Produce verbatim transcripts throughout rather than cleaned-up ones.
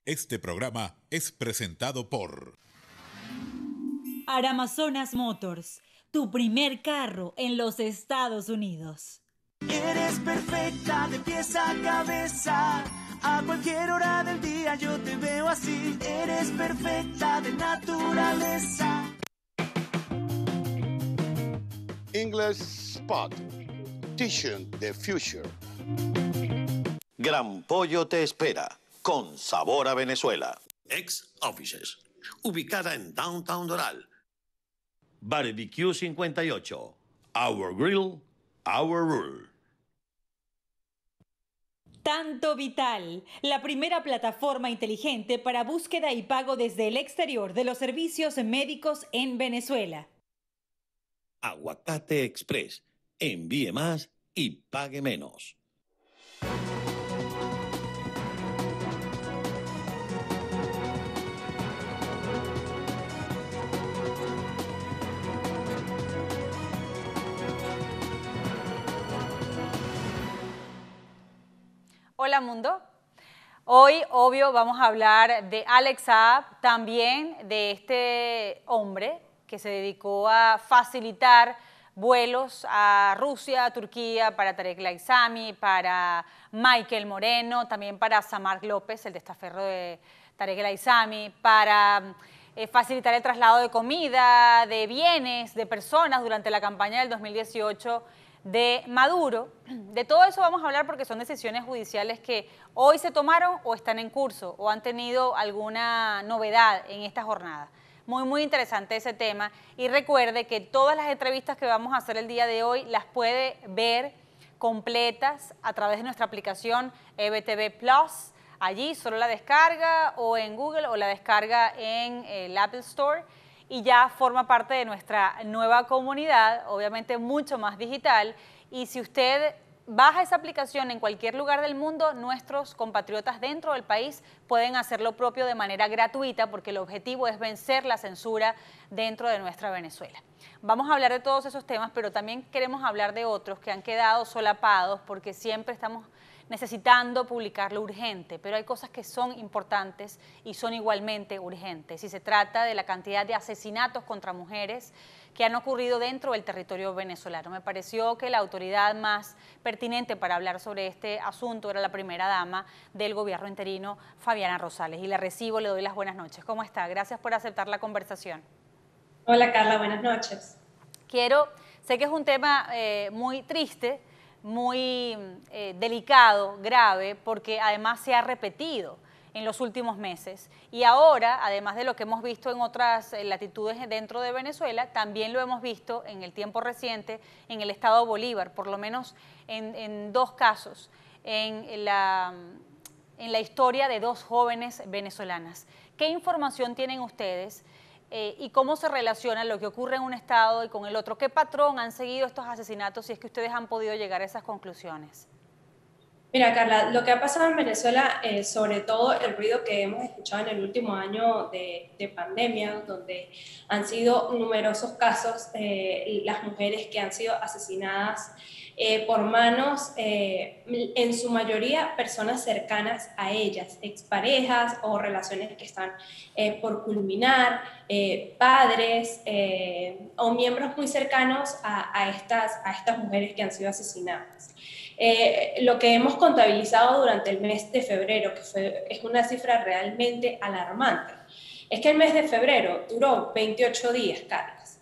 Este programa es presentado por Aramazonas Motors, tu primer carro en los Estados Unidos. Eres perfecta de pies a cabeza, a cualquier hora del día yo te veo así. Eres perfecta de naturaleza. English Spot, Tissue the Future. Gran Pollo te espera, con sabor a Venezuela. Ex Offices, ubicada en Downtown Doral. Barbecue cincuenta y ocho, Our Grill, Our Rule. Tanto Vital, la primera plataforma inteligente para búsqueda y pago desde el exterior de los servicios médicos en Venezuela. Aguacate Express, envíe más y pague menos. Hola mundo, hoy obvio vamos a hablar de Alex Saab, también de este hombre que se dedicó a facilitar vuelos a Rusia, a Turquía, para Tarek El Aissami, para Michael Moreno, también para Samark López, el testaferro de Tarek El Aissami, para eh, facilitar el traslado de comida, de bienes, de personas durante la campaña del dos mil dieciocho de Maduro. De todo eso vamos a hablar porque son decisiones judiciales que hoy se tomaron o están en curso o han tenido alguna novedad en esta jornada. Muy, muy interesante ese tema. Y recuerde que todas las entrevistas que vamos a hacer el día de hoy las puede ver completas a través de nuestra aplicación E B T V Plus. Allí solo la descarga o en Google o la descarga en el Apple Store. Y ya forma parte de nuestra nueva comunidad, obviamente mucho más digital. Y si usted baja esa aplicación en cualquier lugar del mundo, nuestros compatriotas dentro del país pueden hacer lo propio de manera gratuita, porque el objetivo es vencer la censura dentro de nuestra Venezuela. Vamos a hablar de todos esos temas, pero también queremos hablar de otros que han quedado solapados, porque siempre estamos necesitando publicar lo urgente, pero hay cosas que son importantes y son igualmente urgentes. Y se trata de la cantidad de asesinatos contra mujeres que han ocurrido dentro del territorio venezolano. Me pareció que la autoridad más pertinente para hablar sobre este asunto era la primera dama del gobierno interino, Fabiana Rosales. Y la recibo, le doy las buenas noches. ¿Cómo está? Gracias por aceptar la conversación. Hola Carla, buenas noches. Quiero, sé que es un tema eh, muy triste, muy eh, delicado, grave, porque además se ha repetido en los últimos meses. Y ahora, además de lo que hemos visto en otras eh, latitudes dentro de Venezuela, también lo hemos visto en el tiempo reciente en el estado Bolívar, por lo menos en, en dos casos, en la, en la historia de dos jóvenes venezolanas. ¿Qué información tienen ustedes? Eh, y cómo se relaciona lo que ocurre en un estado y con el otro. ¿Qué patrón han seguido estos asesinatos si es que ustedes han podido llegar a esas conclusiones? Mira, Carla, lo que ha pasado en Venezuela, eh, sobre todo el ruido que hemos escuchado en el último año de, de pandemia, donde han sido numerosos casos, eh, las mujeres que han sido asesinadas eh, por manos, eh, en su mayoría, personas cercanas a ellas, exparejas o relaciones que están eh, por culminar, eh, padres eh, o miembros muy cercanos a, a, estas, a estas mujeres que han sido asesinadas. Eh, lo que hemos contabilizado durante el mes de febrero, que fue, es una cifra realmente alarmante, es que el mes de febrero duró veintiocho días, Carlos,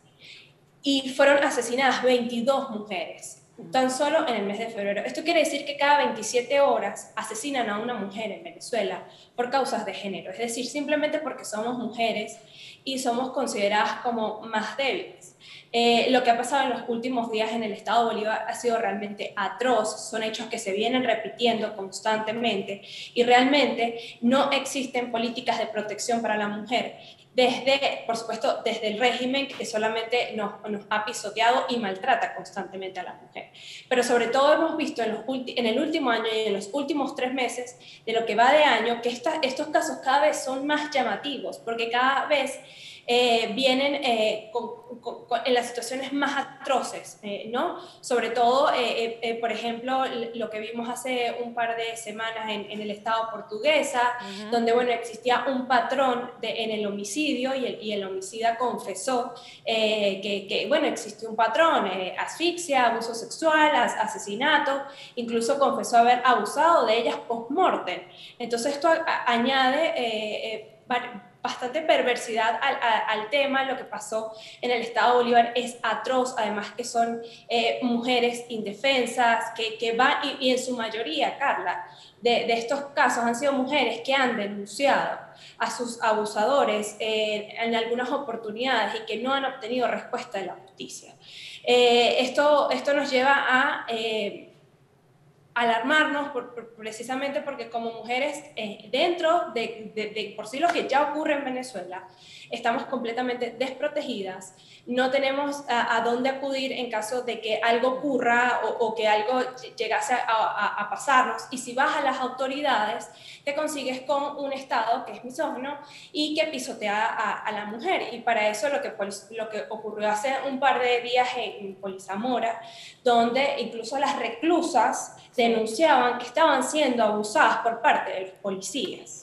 y fueron asesinadas veintidós mujeres, tan solo en el mes de febrero. Esto quiere decir que cada veintisiete horas asesinan a una mujer en Venezuela por causas de género, es decir, simplemente porque somos mujeres y somos consideradas como más débiles. Eh, lo que ha pasado en los últimos días en el estado de Bolívar ha sido realmente atroz, son hechos que se vienen repitiendo constantemente y realmente no existen políticas de protección para la mujer, desde, por supuesto, desde el régimen que solamente nos, nos ha pisoteado y maltrata constantemente a la mujer. Pero sobre todo hemos visto en, los en el último año y en los últimos tres meses de lo que va de año que esta, estos casos cada vez son más llamativos, porque cada vez eh, vienen eh, con, con, con, en las situaciones más atroces, eh, ¿no? Sobre todo, eh, eh, por ejemplo, lo que vimos hace un par de semanas en, en el estado portuguesa, uh-huh. donde, bueno, existía un patrón de, en el homicidio y el, y el homicida confesó eh, que, que, bueno, existe un patrón, eh, asfixia, abuso sexual, as, asesinato, incluso confesó haber abusado de ellas post-mortem. Entonces esto a, a, añade eh, eh, bastante perversidad al, a, al tema. Lo que pasó en el estado de Bolívar es atroz, además que son eh, mujeres indefensas, que, que van, y, y en su mayoría, Carla, de, de estos casos han sido mujeres que han denunciado a sus abusadores eh, en algunas oportunidades y que no han obtenido respuesta de la justicia. Eh, esto, esto nos lleva a... Eh, alarmarnos por, por, precisamente porque como mujeres eh, dentro de, de, de por sí lo que ya ocurre en Venezuela estamos completamente desprotegidas, no tenemos a, a dónde acudir en caso de que algo ocurra o, o que algo llegase a, a, a pasarnos, y si vas a las autoridades te consigues con un Estado que es misógino y que pisotea a, a la mujer. Y para eso lo que, lo que ocurrió hace un par de días en, en Polizamora, donde incluso las reclusas denunciaban que estaban siendo abusadas por parte de los policías.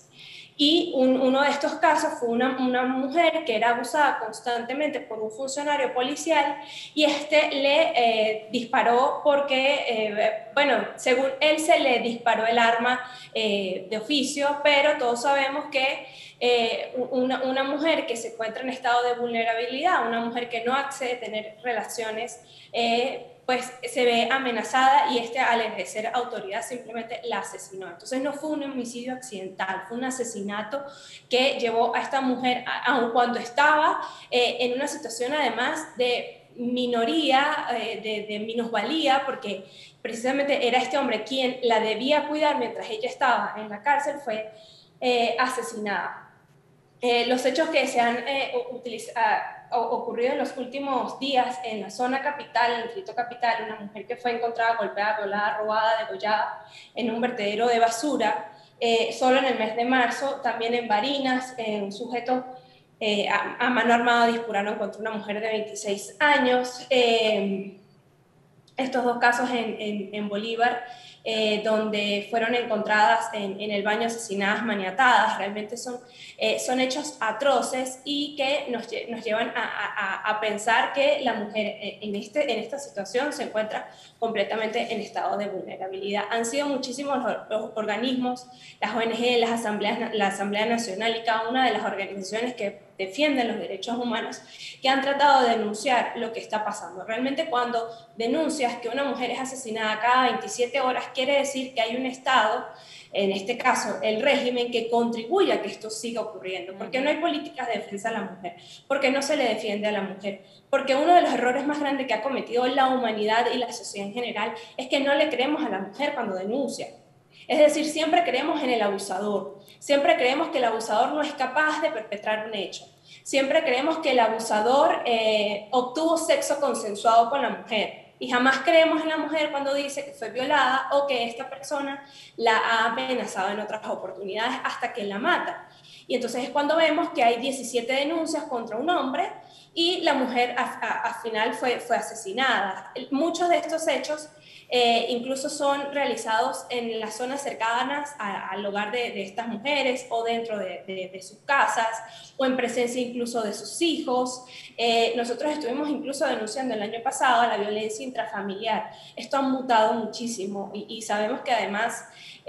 Y un, uno de estos casos fue una, una mujer que era abusada constantemente por un funcionario policial, y este le eh, disparó porque, eh, bueno, según él se le disparó el arma eh, de oficio, pero todos sabemos que eh, una, una mujer que se encuentra en estado de vulnerabilidad, una mujer que no accede a tener relaciones, eh, pues se ve amenazada, y este, al ejercer autoridad, simplemente la asesinó. Entonces no fue un homicidio accidental, fue un asesinato que llevó a esta mujer, aun cuando estaba eh, en una situación además de minoría, eh, de, de minusvalía, porque precisamente era este hombre quien la debía cuidar mientras ella estaba en la cárcel, fue eh, asesinada. Eh, los hechos que se han eh, utilizado, ocurrido en los últimos días en la zona capital, en el distrito capital, una mujer que fue encontrada golpeada, violada, robada, degollada en un vertedero de basura, eh, solo en el mes de marzo. También en Barinas, eh, un sujeto eh, a, a mano armada dispararon contra una mujer de veintiséis años. Eh, estos dos casos en, en, en Bolívar, Eh, donde fueron encontradas en, en el baño asesinadas, maniatadas, realmente son, eh, son hechos atroces y que nos, nos llevan a, a, a pensar que la mujer en, este, en esta situación se encuentra completamente en estado de vulnerabilidad. Han sido muchísimos los, los organismos, las O N G, las asambleas, la Asamblea Nacional y cada una de las organizaciones que defienden los derechos humanos, que han tratado de denunciar lo que está pasando. Realmente cuando denuncias que una mujer es asesinada cada veintisiete horas, quiere decir que hay un Estado, en este caso el régimen, que contribuye a que esto siga ocurriendo, porque no hay políticas de defensa a la mujer, porque no se le defiende a la mujer, porque uno de los errores más grandes que ha cometido la humanidad y la sociedad en general es que no le creemos a la mujer cuando denuncia. Es decir, siempre creemos en el abusador, siempre creemos que el abusador no es capaz de perpetrar un hecho, siempre creemos que el abusador eh, obtuvo sexo consensuado con la mujer, y jamás creemos en la mujer cuando dice que fue violada o que esta persona la ha amenazado en otras oportunidades hasta que la mata. Y entonces es cuando vemos que hay diecisiete denuncias contra un hombre y la mujer al final fue, fue asesinada. Muchos de estos hechos eh, incluso son realizados en las zonas cercanas a, al hogar de, de estas mujeres, o dentro de, de, de sus casas, o en presencia incluso de sus hijos. Eh, nosotros estuvimos incluso denunciando el año pasado la violencia intrafamiliar. Esto ha mutado muchísimo, y, y sabemos que además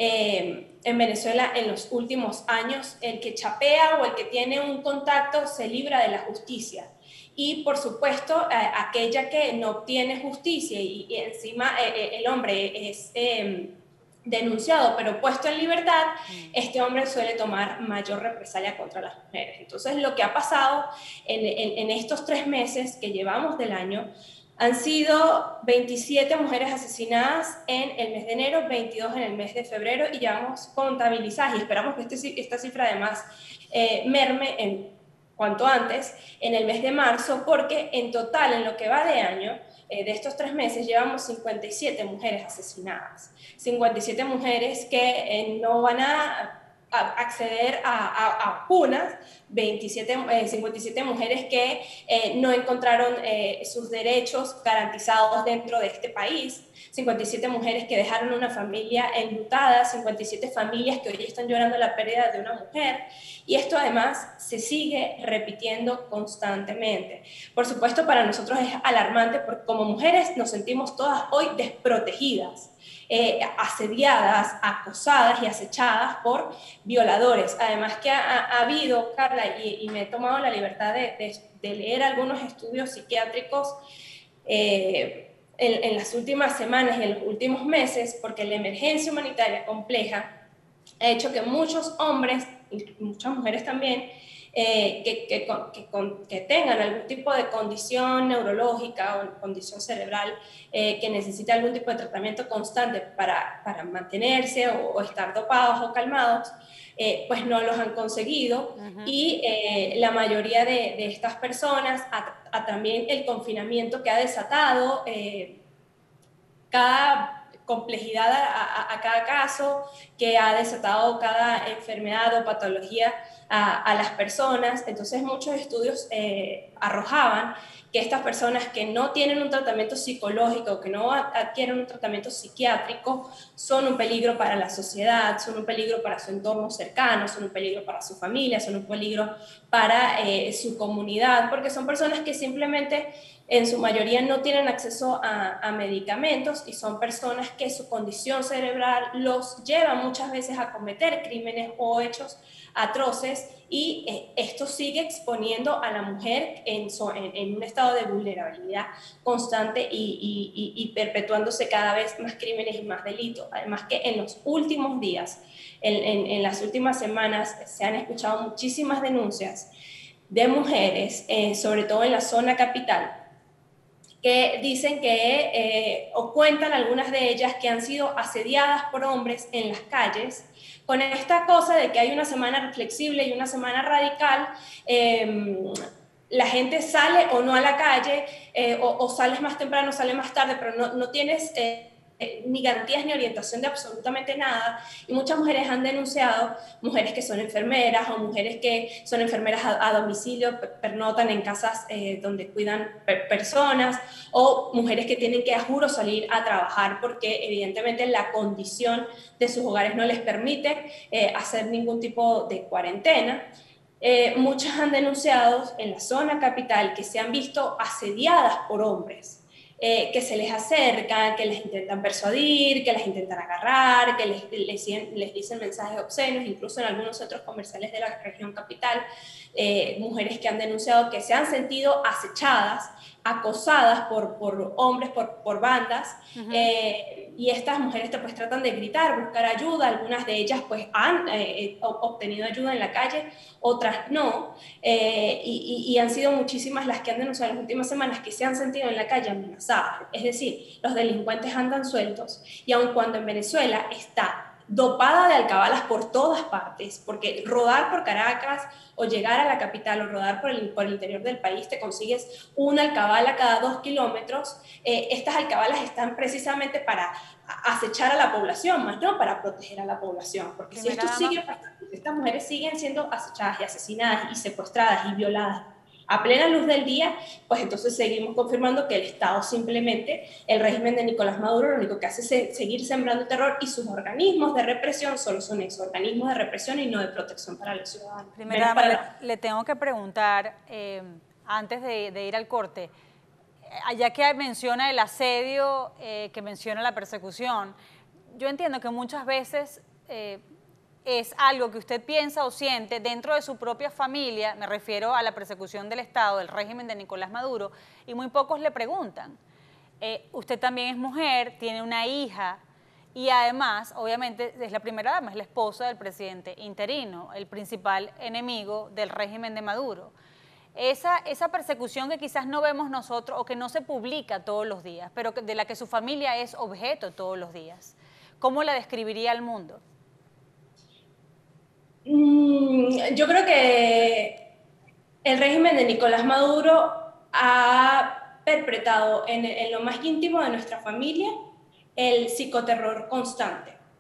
eh, en Venezuela en los últimos años el que chapea o el que tiene un contacto se libra de la justicia. Y por supuesto, eh, aquella que no obtiene justicia y, y encima eh, el hombre es eh, denunciado pero puesto en libertad, mm. este hombre suele tomar mayor represalia contra las mujeres. Entonces lo que ha pasado en, en, en estos tres meses que llevamos del año han sido veintisiete mujeres asesinadas en el mes de enero, veintidós en el mes de febrero, y llevamos contabilizadas, y esperamos que este, esta cifra además eh, merme en cuanto antes, en el mes de marzo, porque en total, en lo que va de año, eh, de estos tres meses, llevamos cincuenta y siete mujeres asesinadas. cincuenta y siete mujeres que eh, no van a a acceder a, a, a vacunas, veintisiete, eh, cincuenta y siete mujeres que eh, no encontraron eh, sus derechos garantizados dentro de este país, cincuenta y siete mujeres que dejaron una familia enlutada, cincuenta y siete familias que hoy están llorando la pérdida de una mujer, y esto además se sigue repitiendo constantemente. Por supuesto, para nosotros es alarmante porque como mujeres nos sentimos todas hoy desprotegidas, eh, asediadas, acosadas y acechadas por violadores. Además que ha, ha habido, Carla, y, y me he tomado la libertad de, de, de leer algunos estudios psiquiátricos eh, en, en las últimas semanas y en los últimos meses, porque la emergencia humanitaria compleja ha hecho que muchos hombres, y muchas mujeres también, Eh, que, que, que, que tengan algún tipo de condición neurológica o condición cerebral eh, que necesite algún tipo de tratamiento constante para, para mantenerse o, o estar dopados o calmados, eh, pues no los han conseguido. Uh-huh. Y eh, la mayoría de, de estas personas, a, a también el confinamiento que ha desatado eh, cada complejidad a, a, a cada caso, que ha desatado cada enfermedad o patología a, a las personas. Entonces muchos estudios eh, arrojaban que estas personas que no tienen un tratamiento psicológico, que no adquieren un tratamiento psiquiátrico, son un peligro para la sociedad, son un peligro para su entorno cercano, son un peligro para su familia, son un peligro para eh, su comunidad, porque son personas que simplemente en su mayoría no tienen acceso a, a medicamentos y son personas que su condición cerebral los lleva muchas veces a cometer crímenes o hechos atroces, y eh, esto sigue exponiendo a la mujer en, so, en, en un estado de vulnerabilidad constante y, y, y, y perpetuándose cada vez más crímenes y más delitos. Además que en los últimos días, en, en, en las últimas semanas, se han escuchado muchísimas denuncias de mujeres, eh, sobre todo en la zona capital, que dicen que, eh, o cuentan algunas de ellas, que han sido asediadas por hombres en las calles, con esta cosa de que hay una semana flexible y una semana radical. Eh, la gente sale o no a la calle, eh, o, o sales más temprano, sales más tarde, pero no, no tienes eh, eh, ni garantías ni orientación de absolutamente nada. Y muchas mujeres han denunciado, mujeres que son enfermeras o mujeres que son enfermeras a, a domicilio, pernotan en casas eh, donde cuidan per personas, o mujeres que tienen que, a juro, salir a trabajar porque evidentemente la condición de sus hogares no les permite eh, hacer ningún tipo de cuarentena. Eh, muchas han denunciado en la zona capital que se han visto asediadas por hombres, eh, que se les acercan, que les intentan persuadir, que les intentan agarrar, que les, les, les dicen mensajes obscenos, incluso en algunos centros comerciales de la región capital, eh, mujeres que han denunciado que se han sentido acechadas, acosadas por, por hombres, por, por bandas, uh-huh. eh, y estas mujeres pues tratan de gritar, buscar ayuda. Algunas de ellas pues han eh, obtenido ayuda en la calle, otras no, eh, y, y, y han sido muchísimas las que han denunciado en las últimas semanas que se han sentido en la calle amenazadas. Es decir, los delincuentes andan sueltos, y aun cuando en Venezuela está dopada de alcabalas por todas partes, porque rodar por Caracas o llegar a la capital o rodar por el, por el interior del país te consigues una alcabala cada dos kilómetros. Eh, estas alcabalas están precisamente para acechar a la población, más no para proteger a la población, porque si esto sigue pasando, estas mujeres siguen siendo acechadas y asesinadas y secuestradas y violadas a plena luz del día, pues entonces seguimos confirmando que el Estado, simplemente el régimen de Nicolás Maduro, lo único que hace es seguir sembrando terror, y sus organismos de represión solo son esos, organismos de represión y no de protección para los ciudadanos. Primera, para la... le, le tengo que preguntar, eh, antes de, de ir al corte, ya que menciona el asedio, eh, que menciona la persecución, yo entiendo que muchas veces eh, es algo que usted piensa o siente dentro de su propia familia, me refiero a la persecución del Estado, del régimen de Nicolás Maduro, y muy pocos le preguntan. Eh, usted también es mujer, tiene una hija, y además, obviamente, es la primera dama, es la esposa del presidente interino, el principal enemigo del régimen de Maduro. Esa, esa persecución que quizás no vemos nosotros o que no se publica todos los días, pero de la que su familia es objeto todos los días, ¿cómo la describiría al mundo? Yo creo que el régimen de Nicolás Maduro ha perpetrado en, en lo más íntimo de nuestra familia el psicoterror constante.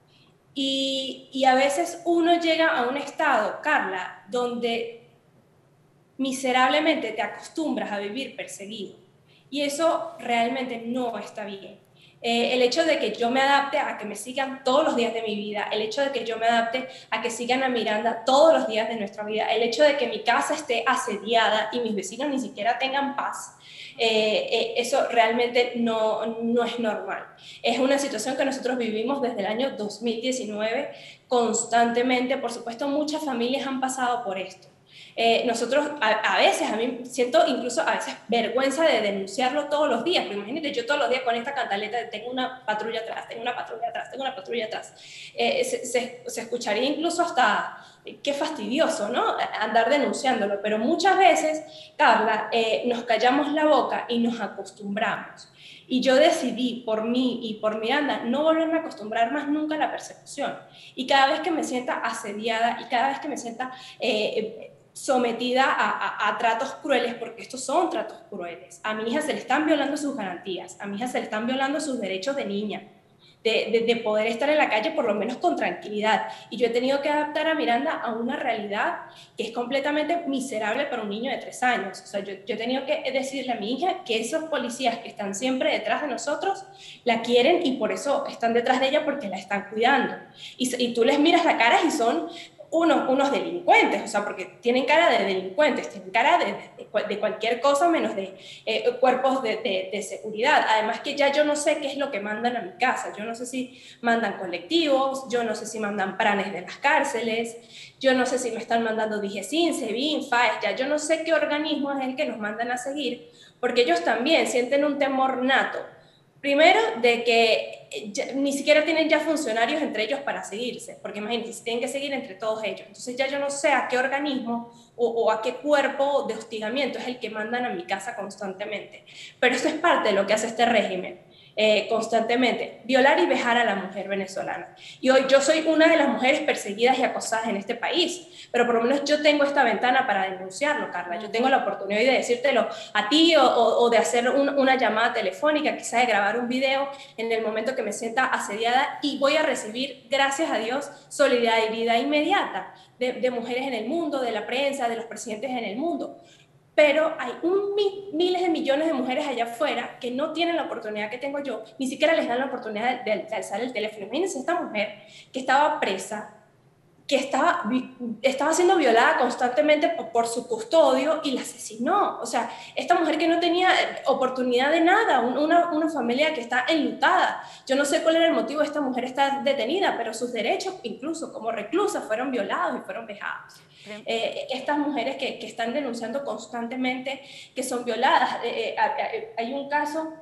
Y, y a veces uno llega a un estado, Carla, donde miserablemente te acostumbras a vivir perseguido. Y eso realmente no está bien. Eh, el hecho de que yo me adapte a que me sigan todos los días de mi vida, el hecho de que yo me adapte a que sigan a Miranda todos los días de nuestra vida, el hecho de que mi casa esté asediada y mis vecinos ni siquiera tengan paz, eh, eh, eso realmente no, no es normal. Es una situación que nosotros vivimos desde el año dos mil diecinueve constantemente. Por supuesto, muchas familias han pasado por esto. Eh, nosotros a, a veces, a mí siento incluso a veces vergüenza de denunciarlo todos los días, porque imagínate, yo todos los días con esta cantaleta de tengo una patrulla atrás, tengo una patrulla atrás, tengo una patrulla atrás, eh, se, se, se escucharía incluso hasta, eh, qué fastidioso, ¿no? Andar denunciándolo, pero muchas veces, Carla, eh, nos callamos la boca y nos acostumbramos. Y yo decidí por mí y por Miranda no volverme a acostumbrar más nunca a la persecución. Y cada vez que me sienta asediada y cada vez que me sienta eh, sometida a, a, a tratos crueles, porque estos son tratos crueles, a mi hija se le están violando sus garantías, a mi hija se le están violando sus derechos de niña, de, de, de poder estar en la calle por lo menos con tranquilidad. Y yo he tenido que adaptar a Miranda a una realidad que es completamente miserable para un niño de tres años. O sea, yo, yo he tenido que decirle a mi hija que esos policías que están siempre detrás de nosotros la quieren y por eso están detrás de ella, porque la están cuidando. Y, y tú les miras la cara y son unos, unos delincuentes, o sea, porque tienen cara de delincuentes, tienen cara de, de, de cualquier cosa menos de eh, cuerpos de, de, de seguridad. Además que ya yo no sé qué es lo que mandan a mi casa, yo no sé si mandan colectivos, yo no sé si mandan planes de las cárceles, yo no sé si me están mandando DIGESIN, SEBIN, FAES, ya yo no sé qué organismo es el que nos mandan a seguir, porque ellos también sienten un temor nato. Primero, de que ya, ni siquiera tienen ya funcionarios entre ellos para seguirse, porque imagínense, se tienen que seguir entre todos ellos. Entonces ya yo no sé a qué organismo o, o a qué cuerpo de hostigamiento es el que mandan a mi casa constantemente. Pero eso es parte de lo que hace este régimen. Eh, constantemente, violar y vejar a la mujer venezolana. Y hoy yo soy una de las mujeres perseguidas y acosadas en este país, pero por lo menos yo tengo esta ventana para denunciarlo, Carla. Yo tengo la oportunidad de decírtelo a ti o, o, o de hacer un, una llamada telefónica, quizás de grabar un video en el momento que me sienta asediada, y voy a recibir, gracias a Dios, solidaridad inmediata de, de mujeres en el mundo, de la prensa, de los presidentes en el mundo. Pero hay un, miles de millones de mujeres allá afuera que no tienen la oportunidad que tengo yo, ni siquiera les dan la oportunidad de, de, de alzar el teléfono. Imagínense esta mujer que estaba presa, que estaba, estaba siendo violada constantemente por, por su custodio y la asesinó. O sea, esta mujer que no tenía oportunidad de nada, una, una familia que está enlutada. Yo no sé cuál era el motivo de esta mujer estar detenida, pero sus derechos, incluso como reclusa, fueron violados y fueron vejados. Eh, estas mujeres que, que están denunciando constantemente que son violadas. Eh, eh, hay un caso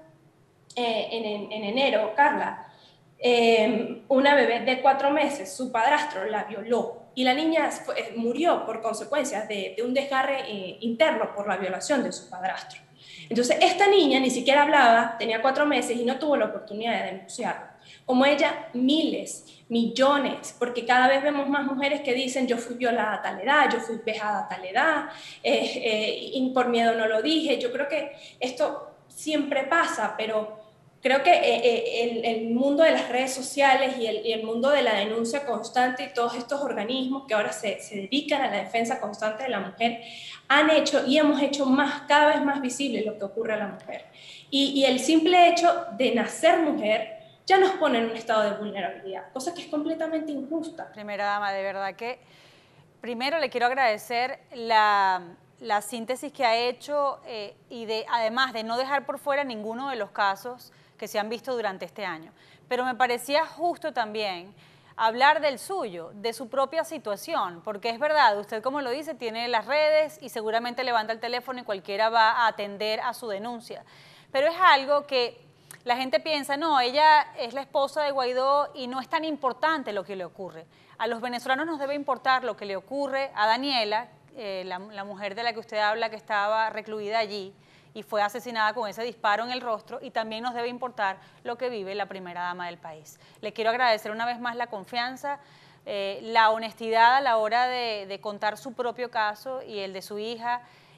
eh, en, en enero, Carla, eh, una bebé de cuatro meses, su padrastro la violó y la niña fue, murió por consecuencias de, de un desgarre eh, interno por la violación de su padrastro. Entonces esta niña ni siquiera hablaba, tenía cuatro meses y no tuvo la oportunidad de denunciarlo. Como ella, miles, millones, porque cada vez vemos más mujeres que dicen yo fui violada a tal edad, yo fui vejada a tal edad, eh, eh, y por miedo no lo dije. Yo creo que esto siempre pasa, pero creo que eh, el, el mundo de las redes sociales y el, y el mundo de la denuncia constante y todos estos organismos que ahora se, se dedican a la defensa constante de la mujer han hecho y hemos hecho más, cada vez más visible lo que ocurre a la mujer. Y, y el simple hecho de nacer mujer ya nos pone en un estado de vulnerabilidad, cosa que es completamente injusta. Primera dama, de verdad que primero le quiero agradecer la, la síntesis que ha hecho eh, y de, además de no dejar por fuera ninguno de los casos que se han visto durante este año. Pero me parecía justo también hablar del suyo, de su propia situación, porque es verdad, usted como lo dice, tiene las redes y seguramente levanta el teléfono y cualquiera va a atender a su denuncia. Pero es algo que la gente piensa, no, ella es la esposa de Guaidó y no es tan importante lo que le ocurre. A los venezolanos nos debe importar lo que le ocurre a Daniela, eh, la, la mujer de la que usted habla que estaba recluida allí y fue asesinada con ese disparo en el rostro, y también nos debe importar lo que vive la primera dama del país. Le quiero agradecer una vez más la confianza, eh, la honestidad a la hora de, de contar su propio caso y el de su hija,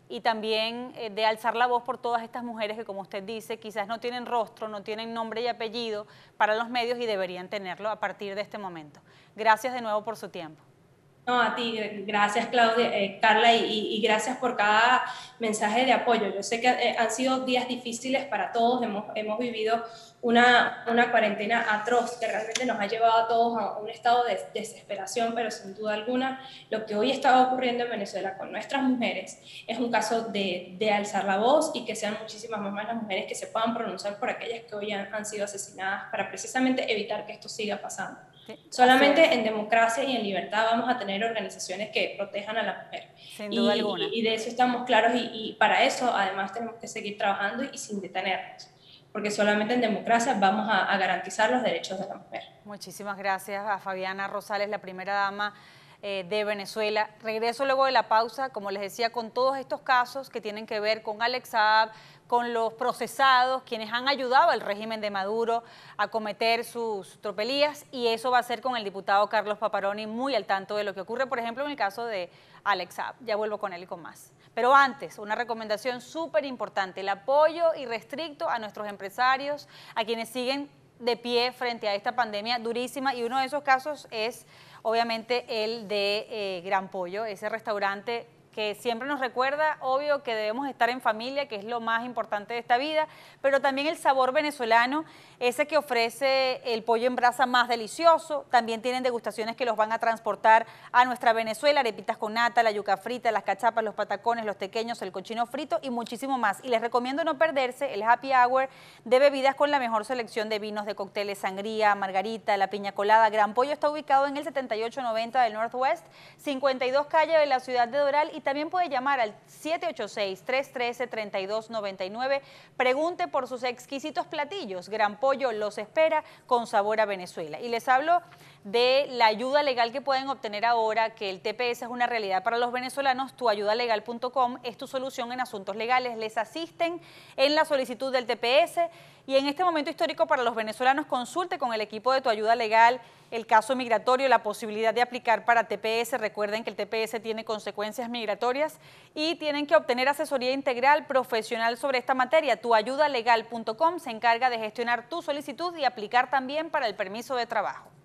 y también eh, de alzar la voz por todas estas mujeres que, como usted dice, quizás no tienen rostro, no tienen nombre y apellido para los medios y deberían tenerlo a partir de este momento. Gracias de nuevo por su tiempo. No, a ti, gracias Claudia, eh, Carla, y, y gracias por cada mensaje de apoyo. Yo sé que eh, han sido días difíciles para todos, hemos, hemos vivido una, una cuarentena atroz que realmente nos ha llevado a todos a un estado de desesperación, pero sin duda alguna lo que hoy está ocurriendo en Venezuela con nuestras mujeres es un caso de, de alzar la voz y que sean muchísimas más las mujeres que se puedan pronunciar por aquellas que hoy han, han sido asesinadas para precisamente evitar que esto siga pasando. Sí, solamente en democracia y en libertad vamos a tener organizaciones que protejan a la mujer. Sin duda y, alguna. Y, y de eso estamos claros y, y para eso además tenemos que seguir trabajando y sin detenernos, porque solamente en democracia vamos a, a garantizar los derechos de la mujer. Muchísimas gracias a Fabiana Rosales, la primera dama eh, de Venezuela. Regreso luego de la pausa, como les decía, con todos estos casos que tienen que ver con Alex Saab, con los procesados, quienes han ayudado al régimen de Maduro a cometer sus tropelías, y eso va a ser con el diputado Carlos Paparoni muy al tanto de lo que ocurre, por ejemplo, en el caso de Alex Saab. Ya vuelvo con él y con más. Pero antes, una recomendación súper importante, el apoyo irrestricto a nuestros empresarios, a quienes siguen de pie frente a esta pandemia durísima, y uno de esos casos es obviamente el de eh, Gran Pollo, ese restaurante que siempre nos recuerda, obvio, que debemos estar en familia, que es lo más importante de esta vida, pero también el sabor venezolano, ese que ofrece el pollo en brasa más delicioso. También tienen degustaciones que los van a transportar a nuestra Venezuela, arepitas con nata, la yuca frita, las cachapas, los patacones, los tequeños, el cochino frito y muchísimo más. Y les recomiendo no perderse el happy hour de bebidas con la mejor selección de vinos, de cócteles, sangría, margarita, la piña colada. Gran Pollo está ubicado en el setenta y ocho noventa del Northwest, cincuenta y dos calle de la ciudad de Doral, y también puede llamar al siete ocho seis, tres uno tres, tres dos nueve nueve. Pregunte por sus exquisitos platillos. Gran Pollo los espera con sabor a Venezuela. Y les hablo de la ayuda legal que pueden obtener ahora que el T P S es una realidad para los venezolanos. tu ayuda legal punto com es tu solución en asuntos legales. Les asisten en la solicitud del T P S, y en este momento histórico para los venezolanos, consulte con el equipo de Tu Ayuda Legal el caso migratorio, la posibilidad de aplicar para T P S. Recuerden que el T P S tiene consecuencias migratorias y tienen que obtener asesoría integral profesional sobre esta materia. tu ayuda legal punto com se encarga de gestionar tu solicitud y aplicar también para el permiso de trabajo.